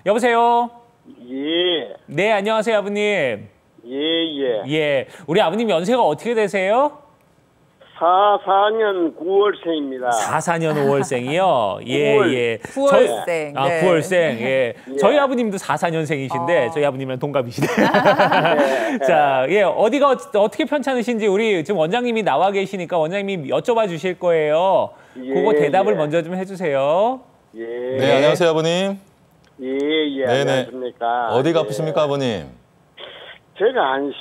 여보세요? 예. 네, 안녕하세요, 아버님. 예. 예. 우리 아버님 연세가 어떻게 되세요? 44년 9월생입니다. 44년 5월생이요? 예, 9월. 예. 9월생. 네. 네. 9월생. 예. 예. 저희 아버님도 44년생이신데, 저희 아버님이랑 동갑이시네. 예. 자, 예. 어디가 어떻게 편찮으신지 우리 지금 원장님이 나와 계시니까 원장님이 여쭤봐 주실 거예요. 예, 그거 대답을 예. 먼저 좀 해주세요. 예. 네, 안녕하세요, 아버님. 예. 네네. 안녕하십니까. 어디가 예. 아프십니까, 아버님? 제가 한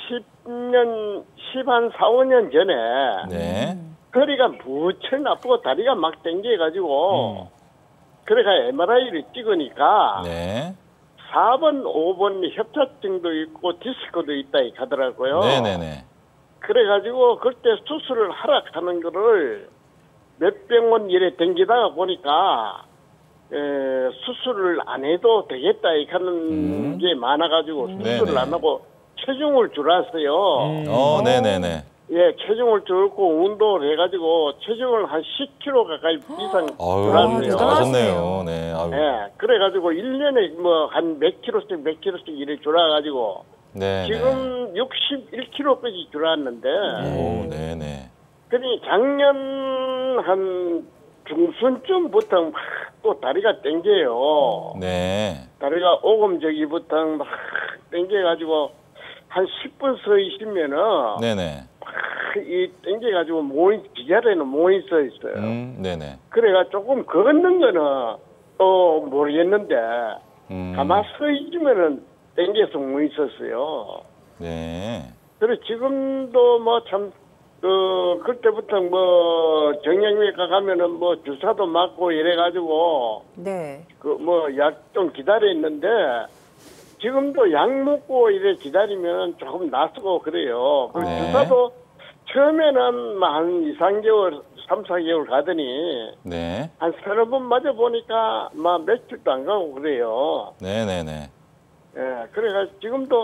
4, 5년 전에 네. 허리가 무척 나쁘고 다리가 막 땡겨가지고 그래가 MRI를 찍으니까 네. 4번, 5번 협착증도 있고 디스크도 있다 하더라고요. 네네네. 그래가지고 그때 수술을 하라 하는 거를 몇 병원 이래 댕기다가 보니까 수술을 안 해도 되겠다 하는 게 많아가지고 수술을 네네. 안 하고 체중을 줄였어요. 네네네. 예, 체중을 줄고 운동을 해가지고 체중을 한 10kg 가까이 이상 아유, 줄였어요. 잘하셨네요. 네. 아유. 예, 그래가지고 1년에 뭐 한 몇 킬로씩 이래 줄여가지고 네. 지금 61kg까지 줄었는데 오, 네네. 그니 작년 한 중순쯤부터 막 또 다리가 땡겨요. 네. 다리가 오금저기부터 막 땡겨가지고 한 10분 서 있으면은 네네. 이 땡겨가지고 기절에는 모이 서 있어요. 네네. 그래가 조금 걷는 거는 또 모르겠는데 가만 서 있으면은 땡겨서 모이 있었어요. 네. 그래 지금도 뭐 참 그때부터 뭐 정형외과 가면은 뭐 주사도 맞고 이래가지고 네. 그 뭐 약 좀 기다렸는데 지금도 약 먹고 이래 기다리면 조금 낯서고 그래요. 그 네. 주사도 처음에는 뭐 한 2, 3개월, 3, 4개월 가더니 네. 한 서너 번 맞아 보니까 막 며칠도 안 가고 그래요. 네네네. 예, 그래가 지금도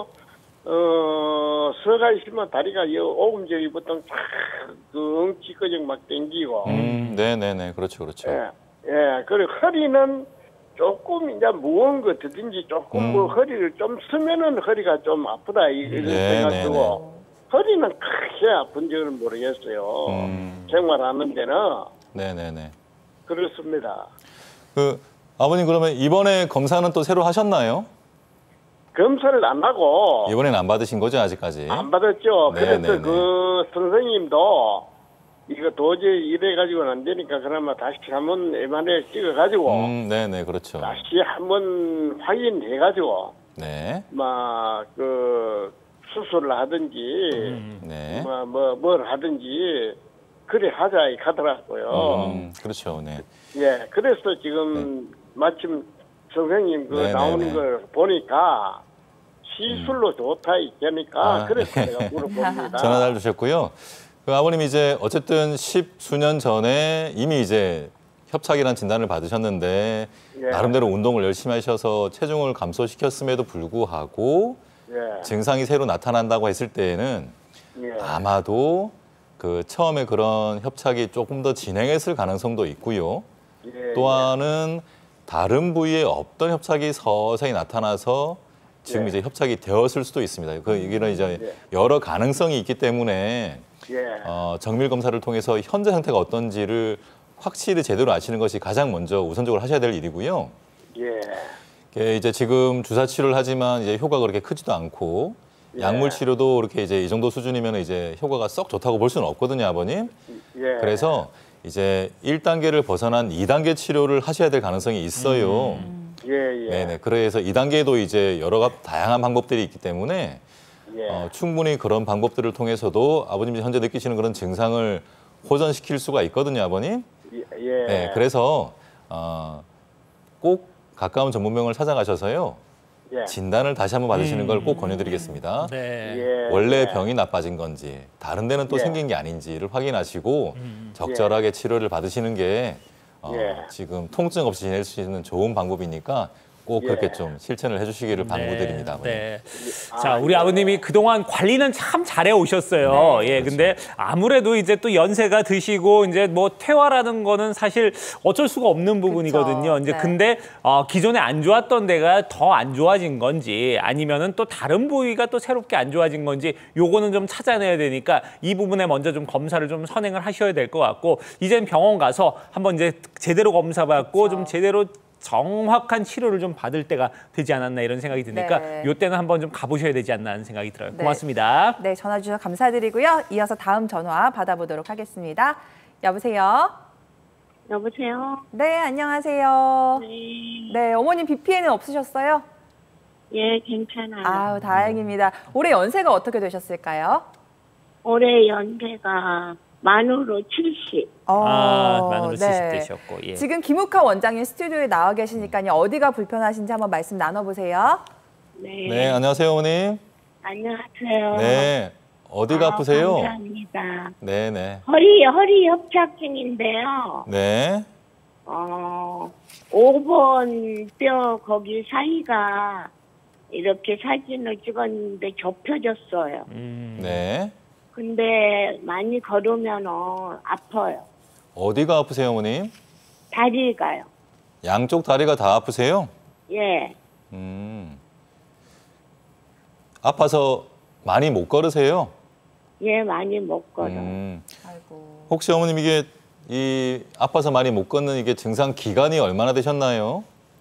서가 있으면 다리가 오금저기부터 그 엉치꺼정 막 땡기고. 네네네. 그렇죠. 예, 그리고 허리는 조금 이제 무거운 거 드든지 조금 뭐 허리를 좀 쓰면은 허리가 좀 아프다 이런 생각이고 허리는 크게 아픈 적은 모르겠어요. 생활하는 데는. 네네네. 그렇습니다. 그 아버님 그러면 이번에 검사는 또 새로 하셨나요? 검사를 안 하고 이번엔 안 받으신 거죠, 아직까지? 안 받았죠. 네네네. 그래서 그 선생님도 이거 도저히 이래가지고는 안 되니까 그나마 다시 한번 MRI 찍어가지고 네네, 그렇죠. 다시 한번 확인해가지고 네. 막 그 수술을 하든지 네. 뭘 하든지 그래 하자 하더라고요. 그렇죠, 네. 예, 그래서 지금 마침 선생님 그 네네네. 나오는 걸 보니까 시술로 좋다 이러니까 그래서 네. 내가 물어봅니다. 전화 잘 주셨고요. 그 아버님 이제 어쨌든 10수년 전에 이미 이제 협착이라는 진단을 받으셨는데 예. 나름대로 운동을 열심히 하셔서 체중을 감소시켰음에도 불구하고 예. 증상이 새로 나타난다고 했을 때에는 예. 아마도 그 처음에 그런 협착이 조금 더 진행했을 가능성도 있고요. 예. 또한은 다른 부위에 없던 협착이 서서히 나타나서 지금 예. 이제 협착이 되었을 수도 있습니다. 그 이게는 이제 예. 여러 가능성이 있기 때문에 예. 정밀 검사를 통해서 현재 상태가 어떤지를 확실히 제대로 아시는 것이 가장 먼저 우선적으로 하셔야 될 일이고요. 예. 이제 지금 주사 치료를 하지만 이제 효과가 그렇게 크지도 않고 예. 약물 치료도 이렇게 이제 이 정도 수준이면 이제 효과가 썩 좋다고 볼 수는 없거든요, 아버님. 예. 그래서 이제 1단계를 벗어난 2단계 치료를 하셔야 될 가능성이 있어요. 예. 네네. 그래서 2단계도 이제 여러 다양한 방법들이 있기 때문에 예. 충분히 그런 방법들을 통해서도 아버님이 현재 느끼시는 그런 증상을 호전시킬 수가 있거든요, 아버님. 예. 네. 그래서 꼭 가까운 전문병원을 찾아가셔서요. 예. 진단을 다시 한번 받으시는 걸 꼭 권유드리겠습니다. 네. 예. 원래 병이 나빠진 건지 다른 데는 또 예. 생긴 게 아닌지를 확인하시고 적절하게 치료를 받으시는 게 예. 지금 통증 없이 지낼 수 있는 좋은 방법이니까 꼭 그렇게 좀 실천을 해주시기를 방구드립니다. 아버님. 네. 자, 우리 아버님이 그동안 관리는 참 잘해 오셨어요. 예, 근데 아무래도 이제 또 연세가 드시고 이제 뭐 퇴화라는 거는 사실 어쩔 수가 없는 부분이거든요. 그쵸. 이제 네. 근데 기존에 안 좋았던 데가 더 안 좋아진 건지 아니면은 또 다른 부위가 또 새롭게 안 좋아진 건지 요거는 좀 찾아내야 되니까 이 부분에 먼저 좀 검사를 좀 선행을 하셔야 될 것 같고 이젠 병원 가서 한번 이제 제대로 검사받고 좀 제대로 정확한 치료를 좀 받을 때가 되지 않았나 이런 생각이 드니까 네. 이때는 한번 좀 가보셔야 되지 않나 하는 생각이 들어요. 네. 고맙습니다. 네, 전화 주셔서 감사드리고요. 이어서 다음 전화 받아보도록 하겠습니다. 여보세요? 여보세요? 네, 안녕하세요. 네. 네, 어머님 비 피해는 없으셨어요? 예, 괜찮아요. 아우, 다행입니다. 올해 연세가 어떻게 되셨을까요? 올해 연세가 만으로 70. 만으로 70 네. 되셨고. 예. 지금 김욱하 원장님 스튜디오에 나와 계시니까요. 어디가 불편하신지 한번 말씀 나눠보세요. 네. 네, 안녕하세요, 어머님. 안녕하세요. 네, 어디가 아프세요? 감사합니다. 네, 네. 허리 협착증인데요. 네, 5번 뼈 거기 사이가 이렇게 사진을 찍었는데 좁혀졌어요. 네. 근데 많이 걸으면 아파요. 어디가 아프세요, 어머님? 다리가요. 양쪽 다리가 다 아프세요? 예. 아파서 많이 못 걸으세요? 예, 많이 못 걸어요. 아이고. 혹시 어머님 이게 아파서 많이 못 걷는 이게 증상 기간이 얼마나 되셨나요?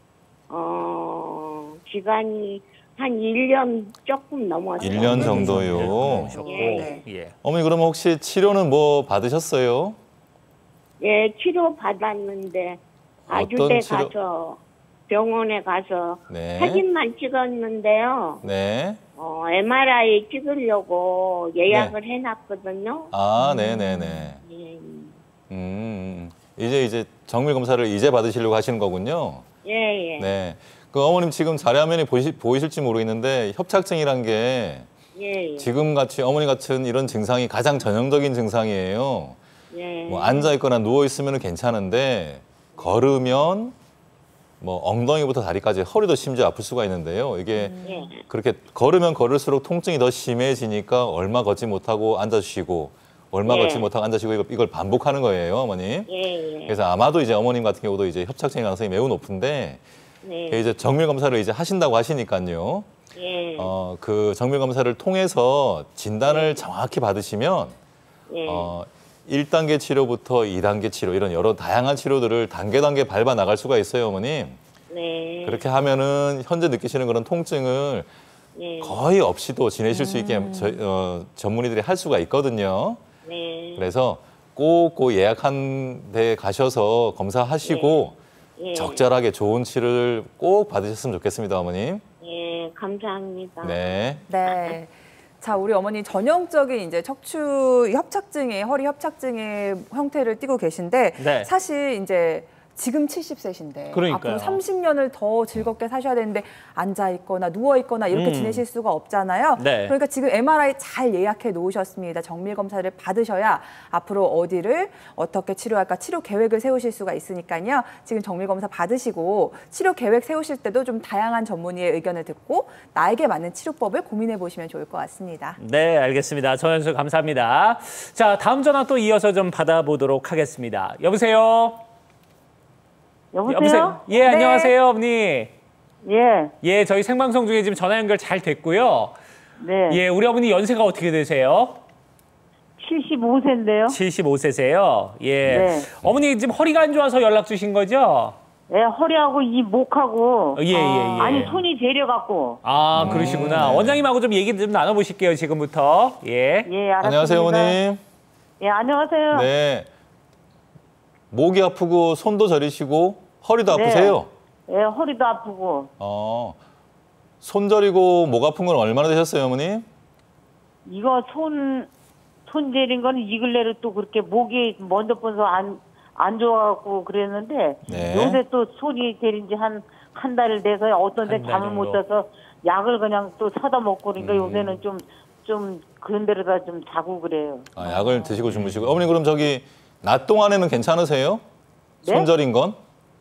기간이 한 1년 조금 넘었어요. 1년 정도요. 오셨고. 예. 예. 어머니 그러면 혹시 치료는 뭐 받으셨어요? 예, 치료 받았는데 아주대 어떤 치료? 가서 병원에 가서 네. 사진만 찍었는데요. 네. MRI 찍으려고 예약을 해놨거든요. 아, 네네네. 예, 이제 정밀 검사를 이제 받으시려고 하시는 거군요. 예, 예. 네. 그 어머님 지금 자료화면이 보이실지 모르겠는데 협착증이란 게 예, 예. 지금 같이 어머니 같은 이런 증상이 가장 전형적인 증상이에요. 예. 뭐 앉아 있거나 누워 있으면 괜찮은데 걸으면 뭐 엉덩이부터 다리까지 허리도 심지어 아플 수가 있는데요. 이게 예. 그렇게 걸으면 걸을수록 통증이 더 심해지니까 얼마 걷지 못하고 앉아 쉬고 얼마 예. 걷지 못하고 앉아 쉬고 이걸 반복하는 거예요, 어머님. 예, 예. 그래서 아마도 이제 어머님 같은 경우도 이제 협착증의 가능성이 매우 높은데 네. 이제 정밀 검사를 이제 하신다고 하시니까요. 예. 그 정밀 검사를 통해서 진단을 정확히 받으시면 예. 1단계 치료부터 2단계 치료 이런 여러 다양한 치료들을 단계 밟아 나갈 수가 있어요, 어머님. 네. 그렇게 하면은 현재 느끼시는 그런 통증을 예. 거의 없이도 지내실 수 있게 전문의들이 할 수가 있거든요. 네. 그래서 꼭 예약한 데 가셔서 검사하시고 예. 적절하게 좋은 치료를 꼭 받으셨으면 좋겠습니다, 어머님. 예, 감사합니다. 네. 네. 자, 우리 어머니 전형적인 이제 척추 협착증의 허리 협착증의 형태를 띠고 계신데 네. 사실 이제 지금 70세신데 그러니까요. 앞으로 30년을 더 즐겁게 사셔야 되는데 앉아 있거나 누워 있거나 이렇게 지내실 수가 없잖아요. 네. 그러니까 지금 MRI 잘 예약해 놓으셨습니다. 정밀 검사를 받으셔야 앞으로 어디를 어떻게 치료할까 치료 계획을 세우실 수가 있으니까요. 지금 정밀 검사 받으시고 치료 계획 세우실 때도 좀 다양한 전문의의 의견을 듣고 나에게 맞는 치료법을 고민해 보시면 좋을 것 같습니다. 네, 알겠습니다. 전화 주셔서 감사합니다. 자, 다음 전화 또 이어서 좀 받아보도록 하겠습니다. 여보세요? 여보세요? 예, 네. 안녕하세요, 어머니. 예, 예, 저희 생방송 중에 지금 전화 연결 잘 됐고요. 네. 예, 우리 어머니 연세가 어떻게 되세요? 75세인데요. 75세세요. 예. 네. 어머니 지금 허리가 안 좋아서 연락 주신 거죠? 예, 허리하고 이 목하고 예, 예, 예. 아니 손이 제려갖고. 아, 그러시구나. 네. 원장님하고 좀 얘기 좀 나눠보실게요, 지금부터. 예. 예, 알았습니다. 안녕하세요, 어머님. 예, 안녕하세요. 네. 목이 아프고 손도 저리시고 허리도 네. 아프세요? 예, 허리도 아프고. 손 저리고 목 아픈 건 얼마나 되셨어요, 어머님? 이거 손 제린 거는 이 근래로 또 그렇게 목이 먼저 번서 안 좋아갖고 그랬는데 네. 요새 또 손이 제린 지 한 달 돼서 어떤 데 한달 잠을 못 정도. 자서 약을 그냥 또 사다 먹고 그러니까 요새는 좀 그런 데로다 좀 자고 그래요. 약을 드시고 주무시고. 어머니 그럼 저기 낮 동안에는 괜찮으세요? 네? 손 저린 건?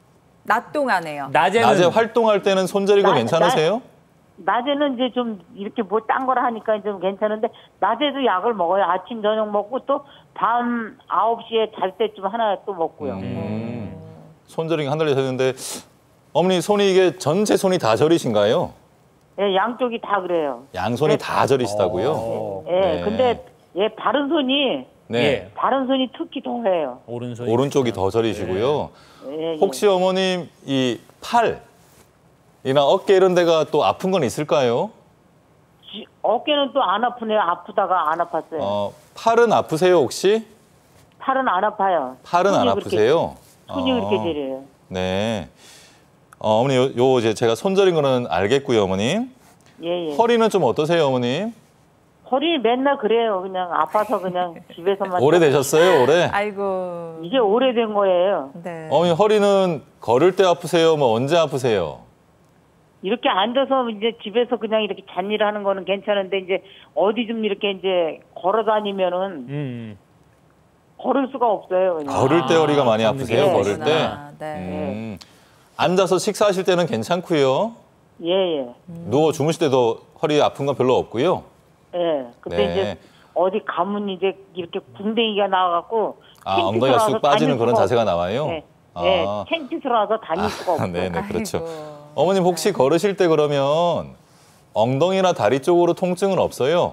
낮 동안에요. 낮에 활동할 때는 손저리고 괜찮으세요? 낮에는 이제 좀 이렇게 뭐 딴 거라 하니까 좀 괜찮은데 낮에도 약을 먹어요. 아침 저녁 먹고 또 밤 9시에 잘 때쯤 하나 또 먹고요. 손저리가 한 달 됐는데 어머니 손이 이게 전체 손이 다 저리신가요? 예, 양쪽이 다 그래요. 양손이 네. 다 저리시다고요? 예, 네. 근데 바른 손이 네. 바른 손이 특히 더해요. 오른손이 오른쪽이 더 저리시고요. 예, 혹시 어머님 이 팔이나 어깨 이런 데가 또 아픈 건 있을까요? 어깨는 또 안 아프네요. 아프다가 안 아팠어요. 팔은 아프세요 혹시? 팔은 안 아파요. 팔은 안 손이 아프세요? 손이 그렇게 저려요. 네. 어머니 요 이제 제가 손저린 거는 알겠고요, 어머님. 예. 허리는 좀 어떠세요, 어머님? 허리 맨날 그래요. 그냥 아파서 그냥 집에서만. 오래되셨어요, 올해? 아이고. 이게 오래된 거예요. 네. 어머니 허리는 걸을 때 아프세요? 뭐 언제 아프세요? 이렇게 앉아서 이제 집에서 그냥 이렇게 잔일 하는 거는 괜찮은데 이제 어디 좀 이렇게 이제 걸어 다니면은 걸을 수가 없어요. 그냥. 걸을 때 허리가 많이 아프세요? 네, 걸을 때? 그러구나. 네. 앉아서 식사하실 때는 괜찮고요. 예. 누워 주무실 때도 허리 아픈 건 별로 없고요. 예. 근데 네. 이제 어디 가면 이제 이렇게 궁뎅이가 나와갖고 엉덩이가 쑥 빠지는 그런 자세가 나와요? 네. 아. 네. 창피스러워서 다닐 수가 없어요. 네네, 그렇죠. 아이고. 어머님 혹시 걸으실 때 그러면 엉덩이나 다리 쪽으로 통증은 없어요?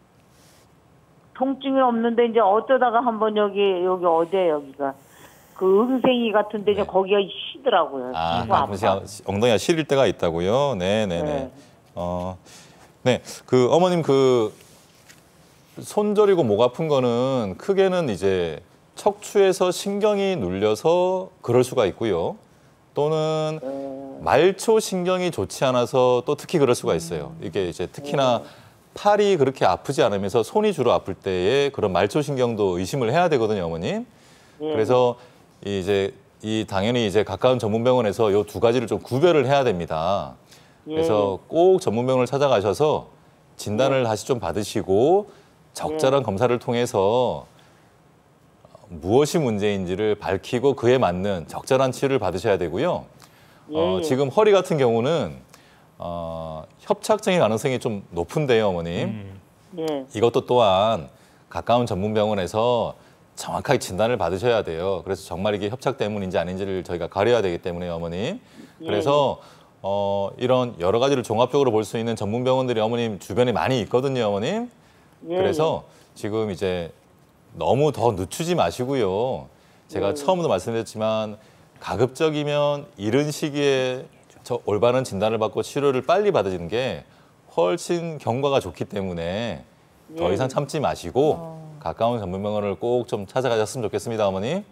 통증이 없는데 이제 어쩌다가 한번 여기 어디에 여기가 그 응생이 같은데 이제 거기가 쉬더라고요. 아, 쉬고 가끔씩 아파. 엉덩이가 시릴 때가 있다고요? 네네네. 네. 네, 그 어머님 그 손 저리고 목 아픈 거는 크게는 이제 척추에서 신경이 눌려서 그럴 수가 있고요. 또는 말초 신경이 좋지 않아서 또 특히 그럴 수가 있어요. 이게 이제 특히나 팔이 그렇게 아프지 않으면서 손이 주로 아플 때에 그런 말초 신경도 의심을 해야 되거든요, 어머님. 그래서 이제 당연히 이제 가까운 전문병원에서 요 두 가지를 좀 구별을 해야 됩니다. 그래서 꼭 전문병원을 찾아가셔서 진단을 다시 좀 받으시고 적절한 검사를 통해서 무엇이 문제인지를 밝히고 그에 맞는 적절한 치료를 받으셔야 되고요. 지금 허리 같은 경우는 협착증의 가능성이 좀 높은데요, 어머님. 이것도 또한 가까운 전문병원에서 정확하게 진단을 받으셔야 돼요. 그래서 정말 이게 협착 때문인지 아닌지를 저희가 가려야 되기 때문에 어머님. 그래서 이런 여러 가지를 종합적으로 볼 수 있는 전문병원들이 어머님 주변에 많이 있거든요, 어머님. 그래서 지금 이제 너무 더 늦추지 마시고요. 제가 처음도 말씀드렸지만 가급적이면 이른 시기에 올바른 진단을 받고 치료를 빨리 받으시는 게 훨씬 경과가 좋기 때문에 더 이상 참지 마시고 가까운 전문병원을 꼭 좀 찾아가셨으면 좋겠습니다, 어머니.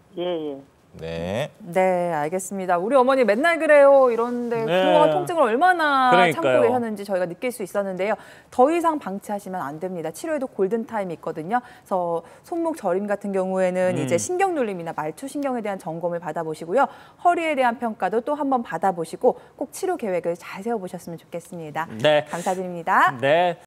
네. 네, 알겠습니다. 우리 어머니 맨날 그래요 이러는데 그동안 통증을 얼마나 그러니까요. 참고 계셨는지 저희가 느낄 수 있었는데요. 더 이상 방치하시면 안 됩니다. 치료에도 골든타임이 있거든요. 그래서 손목 저림 같은 경우에는 이제 신경 눌림이나 말초 신경에 대한 점검을 받아보시고요. 허리에 대한 평가도 또 한번 받아보시고 꼭 치료 계획을 잘 세워보셨으면 좋겠습니다. 네. 감사드립니다. 네.